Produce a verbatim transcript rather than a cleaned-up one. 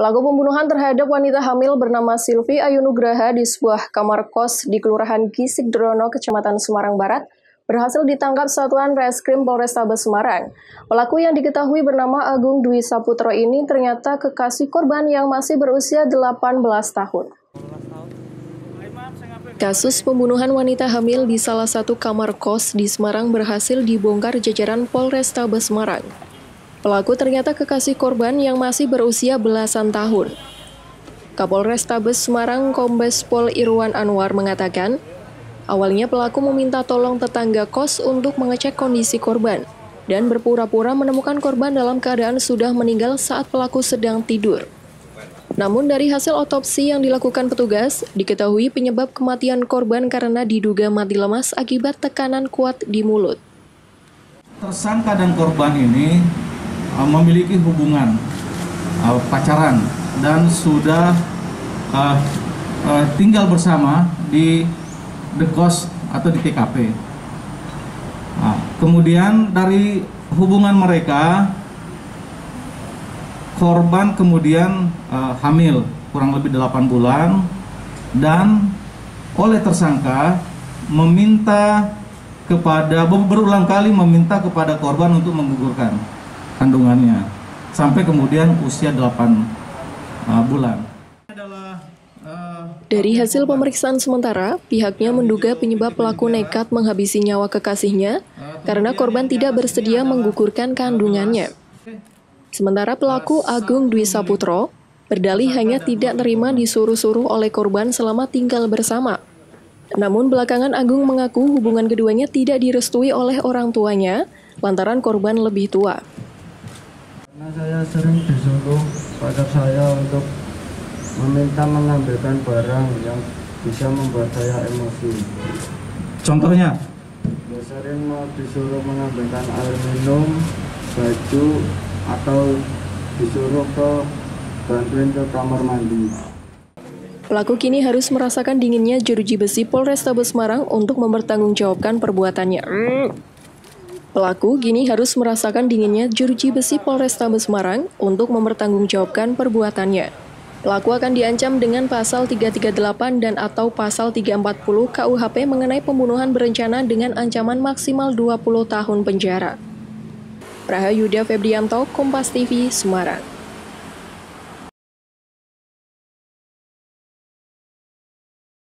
Pelaku pembunuhan terhadap wanita hamil bernama Silvi Ayu Nugraha di sebuah kamar kos di Kelurahan Gisik Drono, Kecamatan Semarang Barat, berhasil ditangkap Satuan Reskrim Polrestabes Semarang. Pelaku yang diketahui bernama Agung Dwi Saputro ini ternyata kekasih korban yang masih berusia delapan belas tahun. Kasus pembunuhan wanita hamil di salah satu kamar kos di Semarang berhasil dibongkar jajaran Polrestabes Semarang. Pelaku ternyata kekasih korban yang masih berusia belasan tahun. Kapolrestabes Semarang Kombes Pol Irwan Anwar mengatakan, awalnya pelaku meminta tolong tetangga kos untuk mengecek kondisi korban dan berpura-pura menemukan korban dalam keadaan sudah meninggal saat pelaku sedang tidur. Namun dari hasil otopsi yang dilakukan petugas, diketahui penyebab kematian korban karena diduga mati lemas akibat tekanan kuat di mulut. Tersangka dan korban ini uh, memiliki hubungan uh, pacaran dan sudah uh, uh, tinggal bersama di the kos atau di T K P. Nah, kemudian dari hubungan mereka, korban kemudian uh, hamil kurang lebih delapan bulan dan oleh tersangka meminta kepada berulang kali meminta kepada korban untuk menggugurkan kandungannya sampai kemudian usia delapan uh, bulan. Dari hasil pemeriksaan sementara, pihaknya menduga penyebab pelaku nekat menghabisi nyawa kekasihnya karena korban tidak bersedia menggugurkan kandungannya. Sementara pelaku Agung Dwi Saputro berdalih hanya tidak terima disuruh-suruh oleh korban selama tinggal bersama. Namun belakangan Agung mengaku hubungan keduanya tidak direstui oleh orang tuanya lantaran korban lebih tua. Karena saya sering disuruh pacar saya untuk meminta mengambilkan barang yang bisa membuat saya emosi. Contohnya? Ya, sering mau disuruh mengambilkan air minum, baju, atau disuruh ke bantuin ke kamar mandi. Pelaku kini harus merasakan dinginnya jeruji besi Polrestabes Semarang untuk mempertanggungjawabkan perbuatannya. Pelaku kini harus merasakan dinginnya jeruji besi Polrestabes Semarang untuk mempertanggungjawabkan perbuatannya. Pelaku akan diancam dengan pasal tiga tiga delapan dan atau pasal tiga empat puluh K U H P mengenai pembunuhan berencana dengan ancaman maksimal dua puluh tahun penjara. Prahayuda Febrianto, Kompas T V, Semarang.